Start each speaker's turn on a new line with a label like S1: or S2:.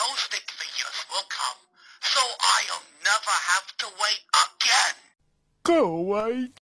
S1: knows Victorious will come, so I'll never have to wait again.
S2: Go away.